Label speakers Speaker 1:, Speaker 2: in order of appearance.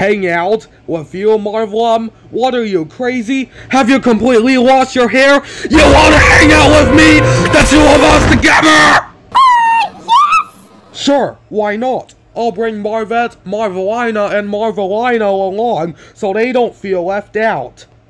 Speaker 1: Hang out with you, Marvlum? What are you, crazy? Have you completely lost your hair? You wanna hang out with me? The two of us together?
Speaker 2: Yes!
Speaker 1: Sure, why not? I'll bring Marvette, Marvelina, and Marvelino along so they don't feel left out.